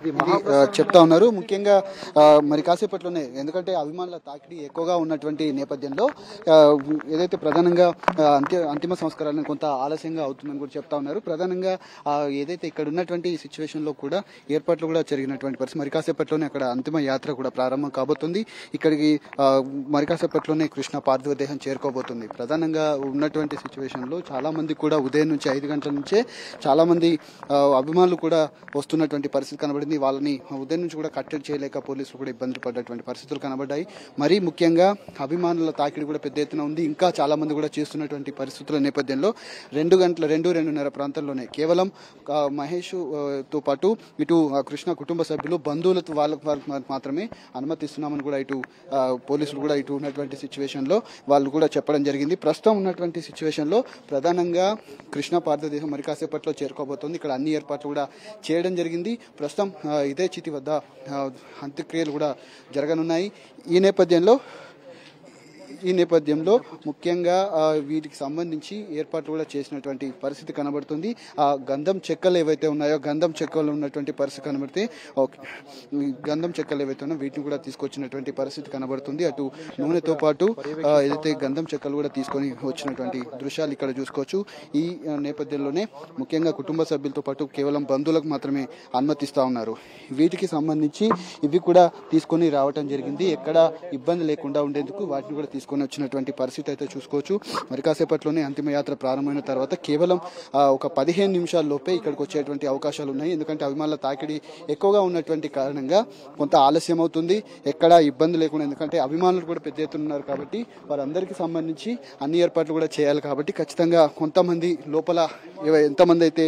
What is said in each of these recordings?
చెప్తా ఉన్నారు. ముఖ్యంగా మరి కాసేపట్లోనే ఎందుకంటే అభిమానుల తాకిడి ఎక్కువగా ఉన్నటువంటి నేపథ్యంలో ఏదైతే ప్రధానంగా అంతిమ సంస్కారాలను కొంత ఆలస్యంగా అవుతుందని కూడా చెప్తా ఉన్నారు. ప్రధానంగా ఏదైతే ఇక్కడ ఉన్నటువంటి సిచ్యువేషన్ లో కూడా ఏర్పాట్లు కూడా జరిగినటువంటి పరిస్థితి. మరి కాసేపట్లోనే అక్కడ అంతిమ యాత్ర కూడా ప్రారంభం కాబోతుంది. ఇక్కడికి మరి కాసేపట్లోనే కృష్ణ పార్థివ దేహం చేరుకోబోతుంది. ప్రధానంగా ఉన్నటువంటి సిచ్యువేషన్ లో చాలా మంది కూడా ఉదయం నుంచి 5 గంటల నుంచే చాలా మంది అభిమానులు కూడా వస్తున్నటువంటి పరిస్థితి కనబడింది. వాళ్ళని ఉదయం నుంచి కూడా కట్టడి చేయలేక పోలీసులు కూడా ఇబ్బందులు పడ్డటువంటి పరిస్థితులు కనబడ్డాయి. మరీ ముఖ్యంగా అభిమానుల తాకిడి కూడా పెద్ద ఎత్తున ఉంది. ఇంకా చాలా మంది కూడా చేస్తున్నటువంటి పరిస్థితుల నేపథ్యంలో 2:30 ప్రాంతంలోనే కేవలం మహేష్ తో పాటు ఇటు కృష్ణ కుటుంబ సభ్యులు బంధువులతో వాళ్ళకు మాత్రమే అనుమతిస్తున్నామని కూడా ఇటు పోలీసులు కూడా ఇటు ఉన్నటువంటి సిచ్యువేషన్ లో వాళ్ళు కూడా చెప్పడం జరిగింది. ప్రస్తుతం ఉన్నటువంటి సిచ్యువేషన్ లో ప్రధానంగా కృష్ణ పార్థివ మరి కాసేపట్లో చేరుకోబోతోంది. ఇక్కడ అన్ని ఏర్పాట్లు కూడా చేయడం జరిగింది. ప్రస్తుతం ఇదే చితి వద్ద అంత్యక్రియలు కూడా జరగనున్నాయి. ఈ నేపథ్యంలో ముఖ్యంగా వీటికి సంబంధించి ఏర్పాట్లు కూడా చేసినటువంటి పరిస్థితి కనబడుతుంది. ఆ గంధం చెక్కలు ఏవైతే ఉన్నాయో గంధం చెక్కలు ఉన్నటువంటి పరిస్థితి కనబడితే గంధం చెక్కలు ఏవైతే ఉన్నాయో వీటిని కూడా తీసుకొచ్చినటువంటి పరిస్థితి కనబడుతుంది. అటు నూనెతో పాటు ఏదైతే గంధం చెక్కలు కూడా తీసుకొని వచ్చినటువంటి దృశ్యాలు ఇక్కడ చూసుకోవచ్చు. ఈ నేపథ్యంలోనే ముఖ్యంగా కుటుంబ సభ్యులతో పాటు కేవలం బంధువులకు మాత్రమే అనుమతిస్తా ఉన్నారు. వీటికి సంబంధించి ఇవి కూడా తీసుకొని రావటం జరిగింది. ఎక్కడ ఇబ్బంది లేకుండా ఉండేందుకు వాటిని కూడా తీసుకొని వచ్చినటువంటి పరిస్థితి అయితే చూసుకోవచ్చు. మరి కాసేపట్లోనే అంతిమయాత్ర ప్రారంభమైన తర్వాత కేవలం ఒక 15 నిమిషాల లోపే ఇక్కడికి వచ్చేటువంటి అవకాశాలు ఉన్నాయి. ఎందుకంటే అభిమానుల తాకిడి ఎక్కువగా ఉన్నటువంటి కారణంగా కొంత ఆలస్యం అవుతుంది. ఎక్కడ ఇబ్బంది లేకుండా, ఎందుకంటే అభిమానులు కూడా పెద్ద ఎత్తున ఉన్నారు కాబట్టి వారందరికీ సంబంధించి అన్ని ఏర్పాట్లు కూడా చేయాలి కాబట్టి ఖచ్చితంగా కొంతమంది లోపల ఎంతమంది అయితే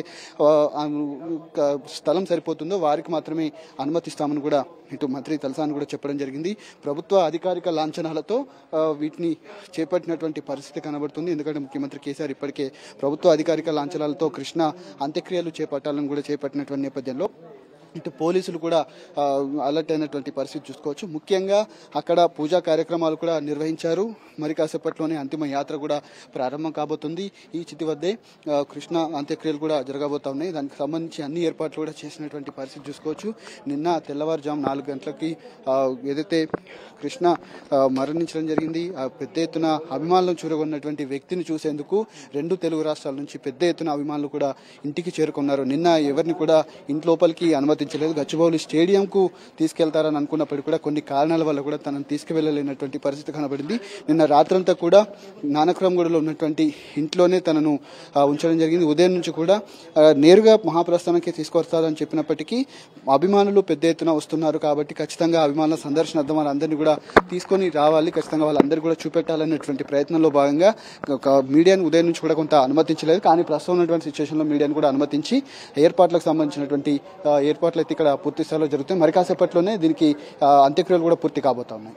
స్థలం సరిపోతుందో వారికి మాత్రమే అనుమతిస్తామని కూడా ఇటు మంత్రి తలసాని కూడా చెప్పడం జరిగింది. ప్రభుత్వ అధికారిక లాంఛనాలతో వీటిని చేపట్టినటువంటి పరిస్థితి కనబడుతుంది. ఎందుకంటే ముఖ్యమంత్రి కేసీఆర్ ఇప్పటికే ప్రభుత్వ అధికారిక లాంఛనాలతో కృష్ణ అంత్యక్రియలు చేపట్టాలని కూడా చేపట్టినటువంటి నేపథ్యంలో ఇటు పోలీసులు కూడా అలర్ట్ అయినటువంటి పరిస్థితి చూసుకోవచ్చు. ముఖ్యంగా అక్కడ పూజా కార్యక్రమాలు కూడా నిర్వహించారు. మరి కాసేపట్లోనే అంతిమ యాత్ర కూడా ప్రారంభం కాబోతుంది. ఈ చితి వద్దే కృష్ణ అంత్యక్రియలు కూడా జరగబోతా ఉన్నాయి. దానికి సంబంధించి అన్ని ఏర్పాట్లు కూడా చేసినటువంటి పరిస్థితి చూసుకోవచ్చు. నిన్న తెల్లవారుజాము 4 గంటలకి ఏదైతే కృష్ణ మరణించడం జరిగింది. పెద్ద ఎత్తున అభిమానులను చూరగొన్నటువంటి వ్యక్తిని చూసేందుకు 2 తెలుగు రాష్ట్రాల నుంచి పెద్ద ఎత్తున అభిమానులు కూడా ఇంటికి చేరుకున్నారు. నిన్న ఎవరిని కూడా ఇంట్లోపలికి అనుమతించలేదు. గచ్చిబౌలి స్టేడియంకు తీసుకెళ్తారని అనుకున్నప్పటికీ కూడా కొన్ని కారణాల వల్ల కూడా తనను తీసుకువెళ్లలేనటువంటి పరిస్థితి కనబడింది. నిన్న రాత్రంతా కూడా నానక్రమ్గూడలో ఉన్నటువంటి ఇంట్లోనే తనను ఉంచడం జరిగింది. ఉదయం నుంచి కూడా నేరుగా మహాప్రస్థానానికి తీసుకొస్తారని చెప్పినప్పటికీ అభిమానులు పెద్ద ఎత్తున వస్తున్నారు కాబట్టి ఖచ్చితంగా అభిమానుల సందర్శనార్థం వాళ్ళందరినీ కూడా తీసుకొని రావాలి, ఖచ్చితంగా వాళ్ళందరూ కూడా చూపెట్టాలనేటువంటి ప్రయత్నంలో భాగంగా మీడియాను ఉదయం నుంచి కూడా కొంత అనుమతించలేదు. కానీ ప్రస్తుతం ఉన్నటువంటి సిచ్యువేషన్ లో మీడియాను కూడా అనుమతించి ఏర్పాట్లకు సంబంధించినటువంటి ఏర్పాట్లు అయితే ఇక్కడ పూర్తి స్థాయిలో జరుగుతాయి. మరి కాసేపట్లోనే దీనికి అంత్యక్రియలు కూడా పూర్తి కాబోతా ఉన్నాయి.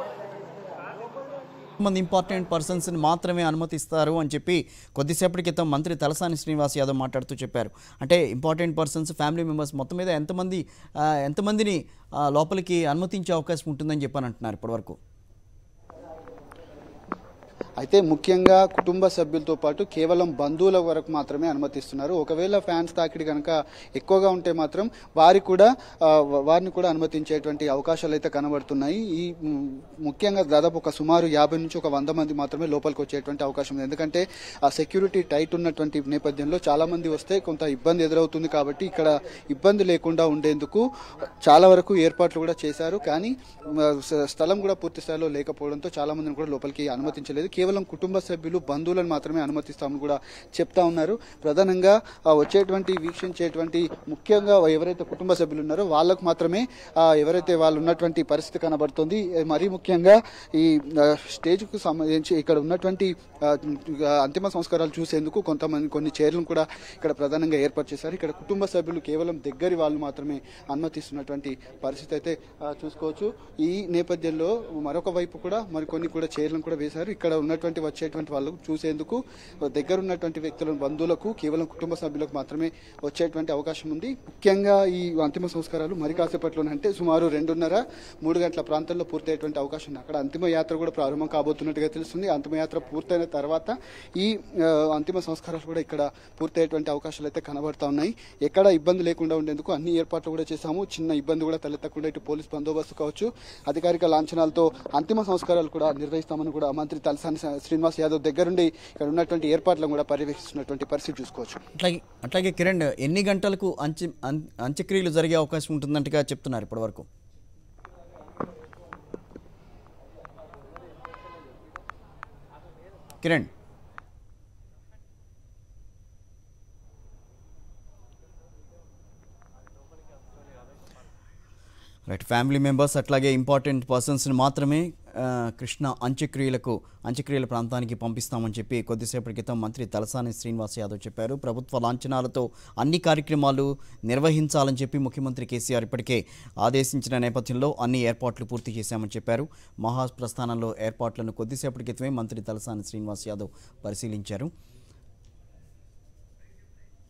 మంది ఇంపార్టెంట్ పర్సన్స్ని మాత్రమే అనుమతిస్తారు అని చెప్పి కొద్దిసేపటి క్రితం మంత్రి తలసాని శ్రీనివాస్ యాదవ్ మాట్లాడుతూ చెప్పారు. అంటే ఇంపార్టెంట్ పర్సన్స్, ఫ్యామిలీ మెంబర్స్ మొత్తం మీద ఎంతమందిని లోపలికి అనుమతించే అవకాశం ఉంటుందని చెప్పని అంటున్నారు ఇప్పటివరకు. అయితే ముఖ్యంగా కుటుంబ సభ్యులతో పాటు కేవలం బంధువుల వరకు మాత్రమే అనుమతిస్తున్నారు. ఒకవేళ ఫ్యాన్స్ తాకిడి కనుక ఎక్కువగా ఉంటే మాత్రం వారిని కూడా అనుమతించేటువంటి అవకాశాలు అయితే కనబడుతున్నాయి. ఈ ముఖ్యంగా దాదాపు ఒక సుమారు 50 నుంచి 100 మంది మాత్రమే లోపలికి వచ్చేటువంటి అవకాశం ఉంది. ఎందుకంటే ఆ సెక్యూరిటీ టైట్ ఉన్నటువంటి నేపథ్యంలో చాలా మంది వస్తే కొంత ఇబ్బంది ఎదురవుతుంది కాబట్టి ఇక్కడ ఇబ్బంది లేకుండా ఉండేందుకు చాలా వరకు ఏర్పాట్లు కూడా చేశారు. కానీ స్థలం కూడా పూర్తి స్థాయిలో లేకపోవడంతో చాలా మందిని కూడా లోపలికి అనుమతించలేదు. కేవలం కుటుంబ సభ్యులు బంధువులను మాత్రమే అనుమతిస్తామని కూడా చెప్తా ఉన్నారు. ప్రధానంగా వచ్చేటువంటి వీక్షించేటువంటి ముఖ్యంగా ఎవరైతే కుటుంబ సభ్యులు ఉన్నారో వాళ్ళకు మాత్రమే ఎవరైతే వాళ్ళు ఉన్నటువంటి పరిస్థితి కనబడుతుంది. మరీ ముఖ్యంగా ఈ స్టేజ్కు సంబంధించి ఇక్కడ ఉన్నటువంటి అంతిమ సంస్కారాలు చూసేందుకు కొన్ని చైర్లను కూడా ఇక్కడ ప్రధానంగా ఏర్పాటు చేశారు. ఇక్కడ కుటుంబ సభ్యులు కేవలం దగ్గరి వాళ్ళు మాత్రమే అనుమతిస్తున్నటువంటి పరిస్థితి అయితే చూసుకోవచ్చు. ఈ నేపథ్యంలో మరొక వైపు కూడా మరికొన్ని కూడా చైర్లను కూడా వేశారు. ఇక్కడ ఉన్నటువంటి ఉన్నటువంటి వచ్చేటువంటి వాళ్ళు చూసేందుకు దగ్గర ఉన్నటువంటి వ్యక్తులను బంధువులకు కేవలం కుటుంబ సభ్యులకు మాత్రమే వచ్చేటువంటి అవకాశం ఉంది. ముఖ్యంగా ఈ అంతిమ సంస్కారాలు మరి కాసేపట్లోనే అంటే సుమారు 2:30-3 గంటల ప్రాంతంలో పూర్తయ్యేటువంటి అవకాశం ఉంది. అక్కడ అంతిమ యాత్ర కూడా ప్రారంభం కాబోతున్నట్టుగా తెలుస్తుంది. అంతిమ యాత్ర పూర్తయిన తర్వాత ఈ అంతిమ సంస్కారాలు కూడా ఇక్కడ పూర్తయ్యేటువంటి అవకాశాలు అయితే కనబడతా ఉన్నాయి. ఎక్కడ ఇబ్బంది లేకుండా ఉండేందుకు అన్ని ఏర్పాట్లు కూడా చేశాము. చిన్న ఇబ్బంది కూడా తలెత్తకుండా ఇటు పోలీస్ బందోబస్తు కావచ్చు, అధికారిక లాంఛనాలతో అంతిమ సంస్కారాలు కూడా నిర్వహిస్తామని కూడా మంత్రి తలసాని శ్రీనివాస్ యాదవ్ దగ్గరుండి ఇక్కడ ఉన్నటువంటి ఏర్పాట్లను కూడా పర్యవేక్షిస్తున్నటువంటి పరిస్థితి చూసుకోవచ్చు. అట్లాగే కిరణ్, ఎన్ని గంటలకు అంత్యక్రియలు జరిగే అవకాశం ఉంటుందంటగా చెప్తున్నారు ఇప్పటివరకు? కిరణ్, రైట్, ఫ్యామిలీ మెంబర్స్ అట్లాగే ఇంపార్టెంట్ పర్సన్స్ని మాత్రమే కృష్ణ అంత్యక్రియల ప్రాంతానికి పంపిస్తామని చెప్పి కొద్దిసేపటి క్రితం మంత్రి తలసాని శ్రీనివాస్ యాదవ్ చెప్పారు. ప్రభుత్వ లాంఛనాలతో అన్ని కార్యక్రమాలు నిర్వహించాలని చెప్పి ముఖ్యమంత్రి కేసీఆర్ ఇప్పటికే ఆదేశించిన నేపథ్యంలో అన్ని ఏర్పాట్లు పూర్తి చేశామని చెప్పారు. మహాప్రస్థానంలో ఏర్పాట్లను కొద్దిసేపటి క్రితమే మంత్రి తలసాని శ్రీనివాస్ యాదవ్ పరిశీలించారు.